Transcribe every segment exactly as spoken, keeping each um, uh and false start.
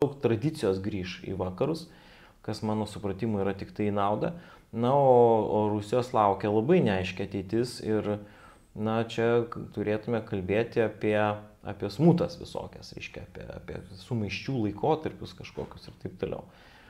daug tradicijos grįž į vakarus, kas mano supratimu yra tik tai nauda. Na, o, o Rusijos laukia labai neaiškia ateitis ir, na, čia turėtume kalbėti apie, apie smutas visokias, reiškia, apie, apie sumaiščių laikotarpius kažkokius ir taip toliau.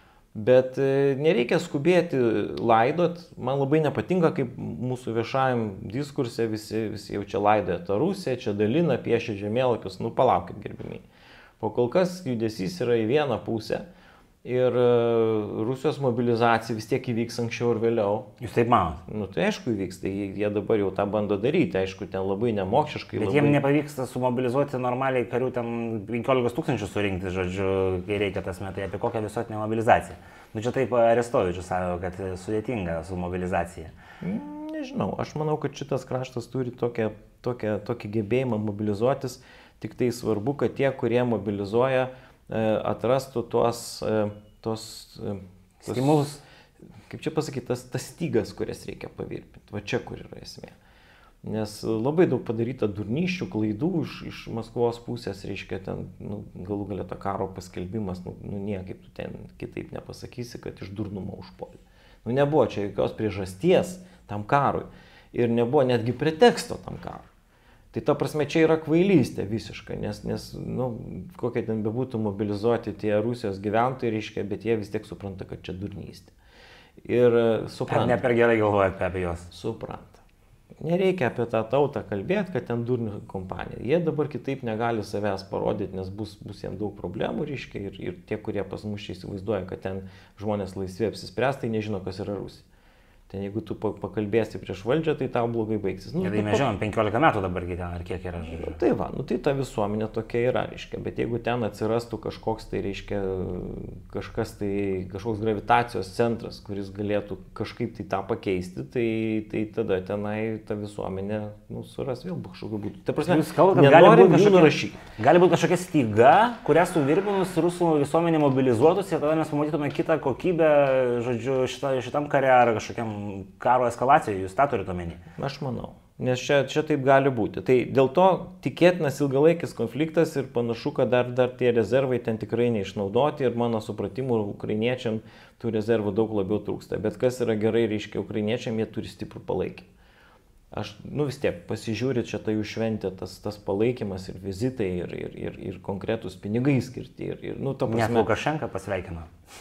Bet nereikia skubėti laidot, man labai nepatinka, kaip mūsų viešajam diskurse visi, visi jau čia laidoja tą Rusiją, čia dalina, piešia žemėlapius, nu palaukit gerbimiai. Po kol kas judesys yra į vieną pusę ir Rusijos mobilizacija vis tiek įvyks anksčiau ir vėliau. Jūs taip manot? Nu tai aišku įvyks, tai jie dabar jau tą bando daryti, aišku, ten labai nemokšiškai. Bet labai... jiems nepavyksta sumobilizuoti normaliai karių, ten penkiolikos tūkstančių surinkti, žodžiu, kai reikia tas metai, apie kokią visuotinę mobilizaciją. Nu čia taip Arestovičius sako, kad sudėtinga su mobilizacija. Nežinau, aš manau, kad šitas kraštas turi tokią, tokią, tokį gebėjimą mobilizuotis, tik tai svarbu, kad tie, kurie mobilizuoja, atrastų tuos, tuos, tuos stimulus, kaip čia pasakyti, tas, tas stygas, kurias reikia pavirpinti. Va čia kur yra esmė. Nes labai daug padaryta durnyščių, klaidų iš, iš Maskvos pusės, reiškia, ten nu, galų galia to karo paskelbimas, nu, nu niekaip tu ten kitaip nepasakysi, kad iš durnumo užpuolė. Nu nebuvo čia jokios priežasties tam karui ir nebuvo netgi preteksto tam karui. Tai ta prasme, čia yra kvailystė visiškai, nes, nes nu, kokie ten bebūtų mobilizuoti tie Rusijos gyventojai, reiškia, bet jie vis tiek supranta, kad čia durnystė. Ir supranta. Ne per gerai galvoja apie juos. Supranta. Nereikia apie tą tautą kalbėti, kad ten durnių kompanija. Jie dabar kitaip negali savęs parodyti, nes bus, bus jiems daug problemų, reiškia, ir, ir tie, kurie pas mus čia įsivaizduoja, kad ten žmonės laisvai apsispręs, tai nežino, kas yra Rusija. Ten jeigu tu pakalbėsi prieš valdžią, tai tau blogai baigsis. Nu, ja, tai mes žinom, penkiolika metų dabar ten, ar kiek yra. Nu, tai va, nu tai ta visuomenė tokia yra, reiškia, bet jeigu ten atsirastų kažkoks tai, reiškia, kažkas tai, kažkoks gravitacijos centras, kuris galėtų kažkaip tai tą pakeisti, tai, tai tada tenai ta visuomenė, nu, suras vėl kažkokiu būtų. Tai prasme, jūs kalbate, kad gali būti kažkokia, gali būti kažkokia styga, kurią suvirbinus rusų visuomenė mobilizuotųsi ir tada mes pamatytume kitą kokybę, žodžiu, šita, šitam kare ar kažkokiam karo eskalacijoje, jūs tą turite omeny? Aš manau, nes čia, čia taip gali būti. Tai dėl to tikėtinas ilgalaikis konfliktas ir panašu, kad dar, dar tie rezervai ten tikrai neišnaudoti ir mano supratimu, ukrainiečiam tų rezervų daug labiau trūksta. Bet kas yra gerai, reiškia, ukrainiečiam jie turi stiprų palaikymą. Aš, nu vis tiek, pasižiūrit čia tai jų šventė, tas, tas palaikymas ir vizitai ir, ir, ir, ir konkretus pinigai skirti. Ir, ir, nu, prasme, net Lukašenka pasveikino.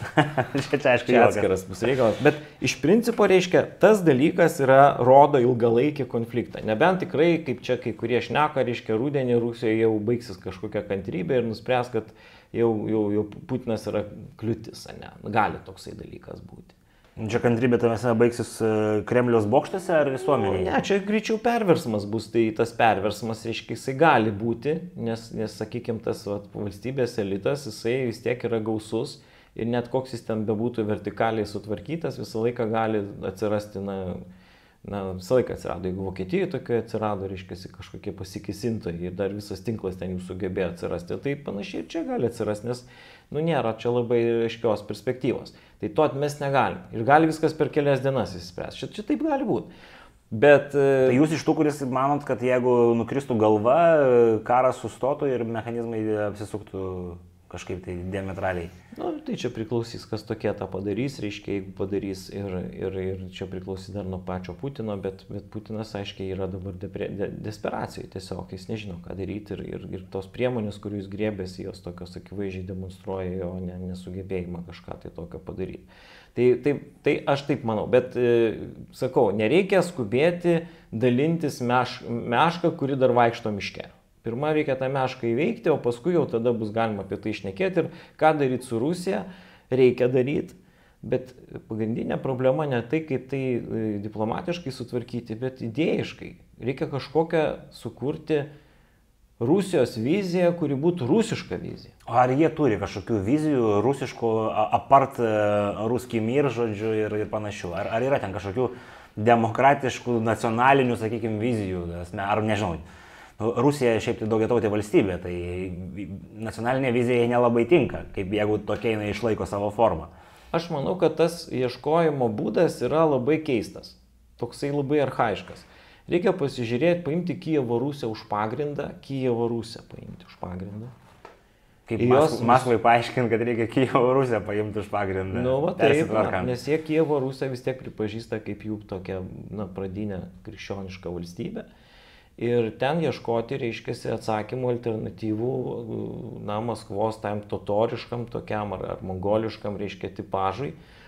čia čia aišku, čia atskiras bus reikalas. Bet iš principo reiškia, tas dalykas yra, rodo ilgalaikį konfliktą. Nebent tikrai, kaip čia kai kurie šneka, reiškia, rudenį Rusijoje jau baigsis kažkokia kantrybė ir nuspręs, kad jau, jau, jau Putinas yra kliūtis, ne? Gali toksai dalykas būti. Čia kantrybė tavęs baigsis Kremliaus bokštuose ar visuomenėje? Ne, čia greičiau perversmas bus, tai tas perversmas, reiškia, jisai gali būti, nes, nes sakykime, tas vat, valstybės elitas, jisai vis tiek yra gausus ir net koks jis ten bebūtų vertikaliai sutvarkytas, visą laiką gali atsirasti, na, na visą laiką atsirado, jeigu Vokietijoje tokia atsirado, reiškia, kažkokie pasikesintojai ir dar visas tinklas ten jų sugebėjo atsirasti, tai panašiai ir čia gali atsirasti, nes nu nėra čia labai aiškios perspektyvos. Tai to atmest negalim. Ir gali viskas per kelias dienas įsispręs. Čia, čia taip gali būti. Bet... Tai jūs iš tų, kuris manot, kad jeigu nukristų galva, karas sustotų ir mechanizmai apsisuktų kažkaip tai diametraliai? Nu, tai čia priklausys, kas tokie tą padarys, reiškia, jeigu padarys ir, ir, ir čia priklausys dar nuo pačio Putino, bet, bet Putinas, aiškiai, yra dabar depre, de, desperacijoje, tiesiog jis nežino, ką daryti ir, ir, ir tos priemonės, kurių jis griebėsi, jos tokios akivaizdžiai demonstruoja jo ne, nesugebėjimą kažką tai tokio padaryti. Tai, tai, tai aš taip manau, bet e, sakau, nereikia skubėti dalintis meš, mešką, kuri dar vaikšto miške. Pirma reikia tą mešką įveikti, o paskui jau tada bus galima apie tai šnekėti ir ką daryti su Rusija, reikia daryti. Bet pagrindinė problema ne tai, kaip tai diplomatiškai sutvarkyti, bet idėjiškai. Reikia kažkokią sukurti Rusijos viziją, kuri būtų rusiška vizija. Ar jie turi kažkokių vizijų rusiškų, apart ruskį mir, žodžiu, ir, ir panašių? Ar, ar yra ten kažkokių demokratiškų, nacionalinių, sakykime, vizijų? Ar nežinau. Rusija šiaip tai daugiatautė valstybė, tai nacionalinė vizija nelabai tinka, kaip jeigu tokia jinai išlaiko savo formą. Aš manau, kad tas ieškojimo būdas yra labai keistas, toksai labai archaiškas. Reikia pasižiūrėti, paimti Kijevo Rusią už pagrindą, Kijevo Rusią paimti už pagrindą. Kaip jos... Maskvai paaiškint, kad reikia Kijevo Rusiją paimti už pagrindą. Nu, va, taip, na, nes jie Kijevo Rusiją vis tiek pripažįsta kaip jų tokia, na, pradinė krikščioniška valstybė. Ir ten ieškoti, reiškia, atsakymų alternatyvų, na, Maskvos tam totoriškam, tokiam ar, ar mongoliškam, reiškia, tipažui.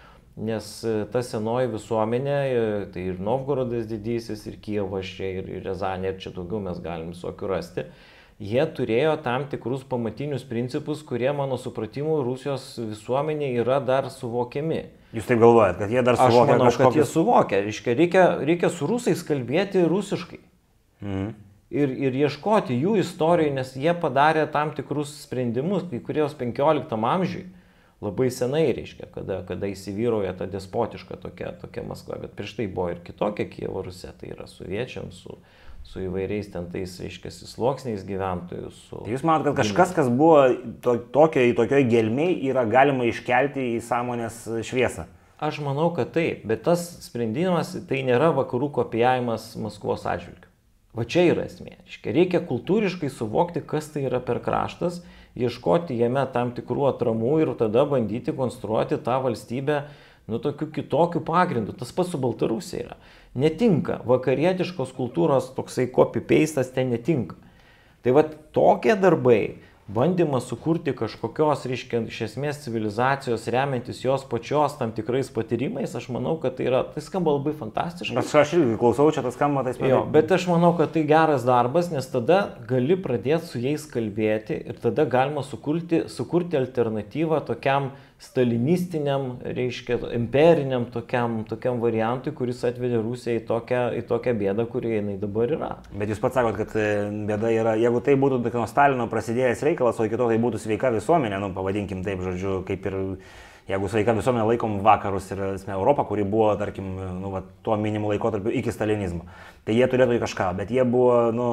Nes ta senoji visuomenė, tai ir Novgorodas didysis, ir Kijevas čia, ir, ir Riazanė, ir čia daugiau mes galim visokių rasti. Jie turėjo tam tikrus pamatinius principus, kurie, mano supratimu, Rusijos visuomenė yra dar suvokiami. Jūs taip galvojat, kad jie dar suvokia? Aš manau, kažkokius... kad jie suvokia. Reiškia, reikia, reikia su rusais kalbėti rusiškai. Mhm. Ir, ir ieškoti jų istorijų, nes jie padarė tam tikrus sprendimus, kai kurios penkioliktam amžiui, labai senai, reiškia, kada, kada įsivyroja ta despotiška tokia, tokia Maskva, bet prieš tai buvo ir kitokia Kijevo Rusija, tai yra soviečiams, su, su įvairiais ten tais, reiškia, sluoksniais gyventojų. Su... Jūs manot, kad kažkas, kas buvo to, tokio, tokioj gelmiai, yra galima iškelti į sąmonės šviesą? Aš manau, kad taip, bet tas sprendimas tai nėra vakarų kopijavimas Maskvos atžvilgiu. Va čia yra esmė. Reikia kultūriškai suvokti, kas tai yra per kraštas, ieškoti jame tam tikrų atramų ir tada bandyti konstruoti tą valstybę, nu, tokiu kitokiu pagrindu. Tas pats su Baltarusija yra. Netinka. Vakarietiškos kultūros toksai copy-pastas ten netinka. Tai va tokie darbai, bandymas sukurti kažkokios, reiškia, iš esmės civilizacijos, remiantis jos pačios tam tikrais patyrimais, aš manau, kad tai yra, tai skamba labai fantastiškai. Aš, aš irgi klausau, čia tas skamba tais jo, bet aš manau, kad tai geras darbas, nes tada gali pradėti su jais kalbėti ir tada galima sukurti, sukurti alternatyvą tokiam stalinistiniam, reiškia, imperiniam tokiam, tokiam variantui, kuris atvedė Rusiją į tokią, į tokią bėdą, kurioje jinai dabar yra. Bet jūs pats sakot, kad bėda yra, jeigu tai būtų nuo Stalino prasidėjęs reikalas, o iki to tai būtų sveika visuomenė, nu, pavadinkim taip, žodžiu, kaip ir, jeigu sveika visuomenė laikom vakarus ir esmė, Europą, kuri buvo, tarkim, nu, va, tuo minimu laikotarpiu iki stalinizmo, tai jie turėtų į kažką, bet jie buvo, nu,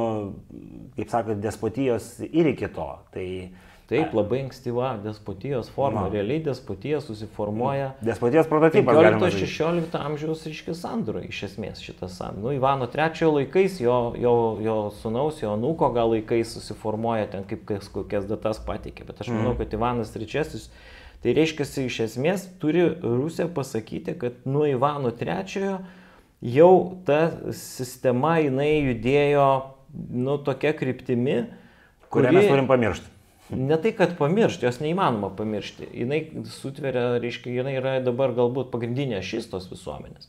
kaip sakot, despotijos ir iki to. Tai taip, labai ankstyva despotijos forma. No. Realiai despotija susiformuoja despotijos prototipas penkiolikto šešiolikto amžiaus, reiškia, sandūroje, iš esmės šitas sandūroje. Nu, Ivano trečiojo laikais, jo, jo, jo sūnaus, jo anūko gal laikais susiformuoja, ten kaip kokias datas pateikė. Bet aš manau, kad Ivanas trečiasis, tai reiškia, iš esmės turi Rusija pasakyti, kad nuo Ivano trečiojo jau ta sistema, jinai judėjo, nu, tokia kryptimi, kurią kuri... mes turim pamiršti. Ne tai, kad pamiršti, jos neįmanoma pamiršti. Jinai sutveria, reiškia, jinai yra dabar galbūt pagrindinė ašis tos visuomenės.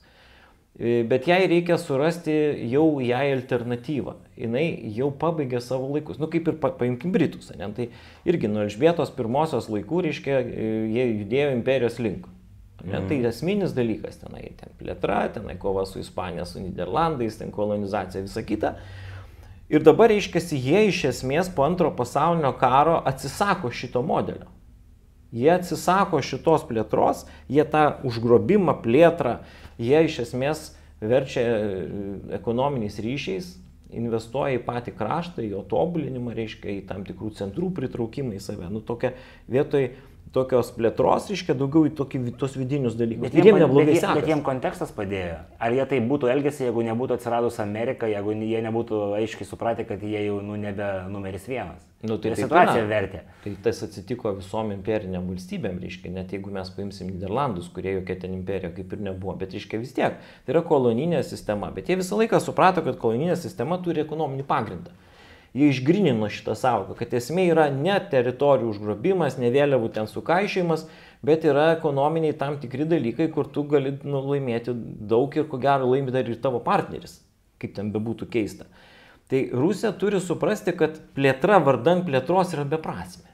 Bet jai reikia surasti jau jai alternatyvą. Jinai jau pabaigė savo laikus. Nu, kaip ir pa, paimkim Britus, ne? Tai irgi nuo Elžbietos pirmosios laikų, reiškia, jie judėjo imperijos link. Ne? Mm. Tai esminis dalykas tenai, ten plėtra, tenai kova su Ispanija, su Niderlandais, ten kolonizacija, visa kita. Ir dabar, reiškia, jie iš esmės po antro pasaulinio karo atsisako šito modelio. Jie atsisako šitos plėtros, jie tą užgrobimą, plėtrą, jie iš esmės verčia ekonominiais ryšiais, investuoja į patį kraštą, į jo tobulinimą, reiškia, į tam tikrų centrų pritraukimą į save. Nu, tokia vietoj tokios plėtros, reiškia, daugiau į tokį, tos vidinius dalykus. Bet jiem, bet, jie, bet jiem kontekstas padėjo. Ar jie tai būtų elgėsi, jeigu nebūtų atsiradus Amerika, jeigu jie nebūtų aiškiai supratę, kad jie jau, nu, nebe numeris vienas. Nu, tai situacija vertė. Tai tas atsitiko visom imperiniam valstybėm, reiškia, net jeigu mes paimsim Niderlandus, kurie jokia ten imperija kaip ir nebuvo, bet reiškia vis tiek, tai yra koloninė sistema. Bet jie visą laiką suprato, kad koloninė sistema turi ekonominį pagrindą. Jie išgrynino šitą sąvoką, kad esmė yra ne teritorijų užgrobimas, ne vėliavų ten sukaišėjimas, bet yra ekonominiai tam tikri dalykai, kur tu gali, nu, laimėti daug ir ko gero laimi dar ir tavo partneris, kaip ten bebūtų keista. Tai Rusija turi suprasti, kad plėtra vardan plėtros yra beprasmė.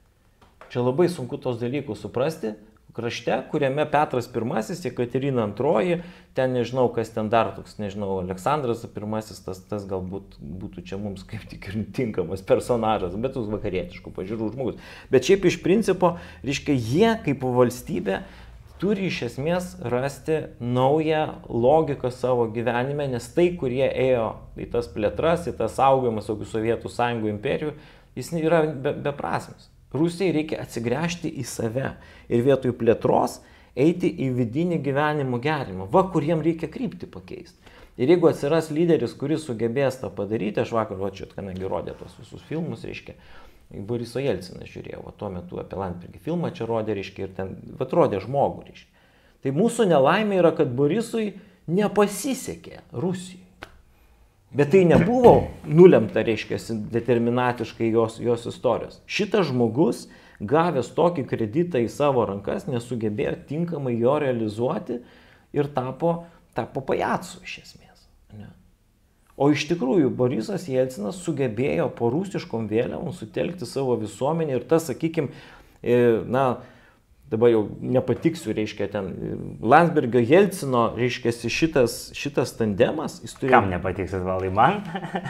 Čia labai sunku tos dalykus suprasti. Krašte, kuriame Petras pirmasis, Jekaterina antroji, ten nežinau, kas ten dar toks, nežinau, Aleksandras pirmasis, tas, tas galbūt būtų čia mums kaip tik ir tinkamas personažas, bet toks vakarietiškų pažiūrų žmogus. Bet šiaip iš principo, reiškia, jie kaip valstybė turi iš esmės rasti naują logiką savo gyvenime, nes tai, kurie ėjo į tas plėtras, į tas saugojimas Sovietų sąjungų imperijų, jis yra be, beprasmis. Rusijai reikia atsigręžti į save ir vietoj plėtros eiti į vidinį gyvenimo gerinimą. Va, kur jiem reikia kryptį pakeisti. Ir jeigu atsiras lyderis, kuris sugebės tą padaryti, aš vakar, va, čia, kadangi rodė tos visus filmus, reiškia, Boriso Jelciną žiūrėjau, o tuo metu apie Landsbergį filmą čia rodė, reiškia, ir ten, vat rodė žmogų, reiškia. Tai mūsų nelaimė yra, kad Borisui nepasisekė Rusijai. Bet tai nebuvo nulemta, reiškia, determinatiškai jos, jos istorijos. Šitas žmogus, gavęs tokį kreditą į savo rankas, nesugebėjo tinkamai jo realizuoti ir tapo, tapo pajacu iš esmės. Ne? O iš tikrųjų Borisas Jelcinas sugebėjo po rusiškom vėliavom sutelkti savo visuomenę ir tas, sakykime, na, dabar jau nepatiksiu, reiškia, ten Landsbergio Jelcino, reiškia, šitas, šitas tandemas, jis turėjo... Kam nepatiksit, valai, man?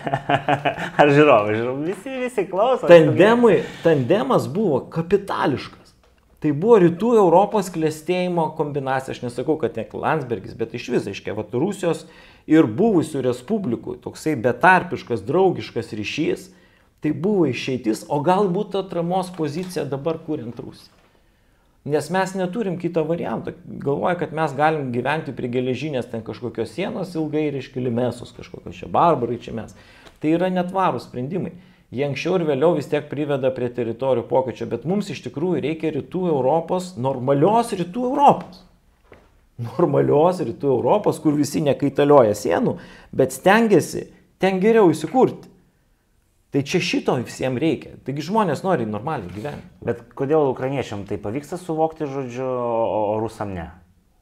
Ar žiūrovai, žiūrovai, visi, visi klauso. Tandemui, tandemas buvo kapitališkas. Tai buvo rytų Europos klestėjimo kombinacija. Aš nesakau, kad ne Landsbergis, bet iš vis, aiškiai, vat Rusijos ir buvusių respublikų toksai betarpiškas, draugiškas ryšys, tai buvo išeitis, o galbūt atramos pozicija dabar kuriant Rusiją. Nes mes neturim kito varianto. Galvoju, kad mes galim gyventi prie geležinės ten kažkokios sienos ilgai ir iškeli mesus, kažkokios čia barbarai čia mes. Tai yra netvarūs sprendimai. Jie anksčiau ir vėliau vis tiek priveda prie teritorijų pokyčio, bet mums iš tikrųjų reikia rytų Europos, normalios rytų Europos. Normalios rytų Europos, kur visi nekaitalioja sienų, bet stengiasi ten geriau įsikurti. Tai čia šito visiems reikia. Taigi žmonės nori normaliai gyventi. Bet kodėl ukrainiečiam tai pavyksta suvokti, žodžiu, o, o rusam ne?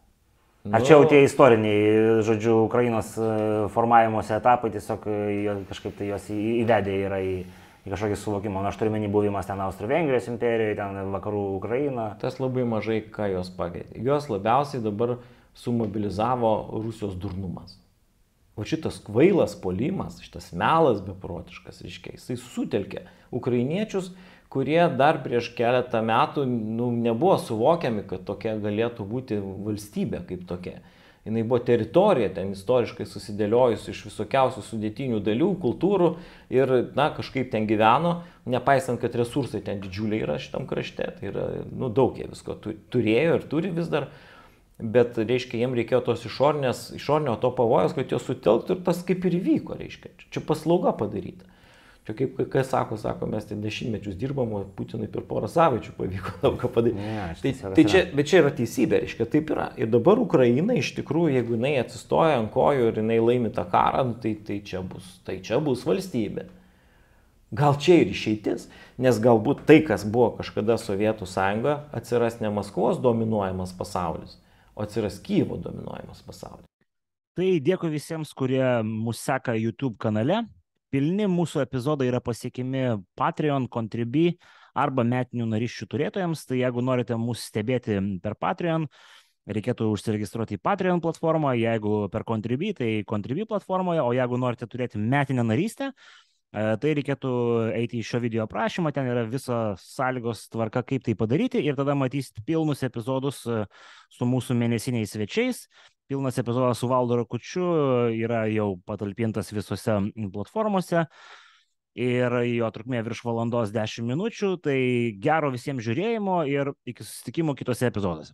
Ar čia jau tie istoriniai, žodžiu, Ukrainos formavimosi etapai tiesiog kažkaip tai jos įvedė yra į, į kažkokį suvokimą? Aš turiu menį buvimas ten Austro-Vengrijos imperijoje, ten vakarų Ukraina. Tas labai mažai ką jos pakeitė. Jos labiausiai dabar sumobilizavo Rusijos durnumas. O šitas kvailas puolimas, šitas melas beprotiškas, reiškia, jisai sutelkė ukrainiečius, kurie dar prieš keletą metų nu, nebuvo suvokiami, kad tokia galėtų būti valstybė kaip tokia. Jinai buvo teritorija ten istoriškai susidėliojusi iš visokiausių sudėtinių dalių, kultūrų ir na, kažkaip ten gyveno, nepaisant, kad resursai ten didžiuliai yra šitam krašte. Tai yra, nu, daug jie visko turėjo ir turi vis dar. Bet, reiškia, jiems reikėjo tos išornės, išornio to pavojos, kad jos sutelktų ir tas kaip ir įvyko, reiškia. Čia paslauga padaryta. Čia kaip kai sako, sako, mes ten dešimtmečius dirbam, o Putinui per porą savaičių pavyko daug ką padaryti. Ne, tai, tai čia, bet čia yra teisybė, reiškia, taip yra. Ir dabar Ukraina iš tikrųjų, jeigu jinai atsistoja ant kojų ir jinai laimi tą karą, tai, tai, čia bus, tai čia bus valstybė. Gal čia ir išeitis, nes galbūt tai, kas buvo kažkada Sovietų sąjunga, atsiras ne Maskvos dominuojamas pasaulis, o atsiras Kyjivo dominuojamas pasaulis. Tai dėkui visiems, kurie mūsų seka YouTube kanale. Pilni mūsų epizodai yra pasiekimi Patreon, Contribui arba metinių narysčių turėtojams. Tai jeigu norite mūsų stebėti per Patreon, reikėtų užsiregistruoti į Patreon platformą. Jeigu per Contribui, tai Contribui platformoje. O jeigu norite turėti metinę narystę, tai reikėtų eiti į šio video aprašymą. Ten yra visos sąlygos tvarka, kaip tai padaryti. Ir tada matysite pilnus epizodus su mūsų mėnesiniais svečiais. Pilnas epizodas su Valdu Rakučiu yra jau patalpintas visose platformose ir jo trukmė virš valandos dešimt minučių. Tai gero visiems žiūrėjimo ir iki susitikimo kitose epizoduose.